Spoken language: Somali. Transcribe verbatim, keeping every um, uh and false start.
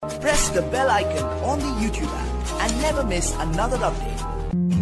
Press the bell icon on the YouTube app and never miss another update.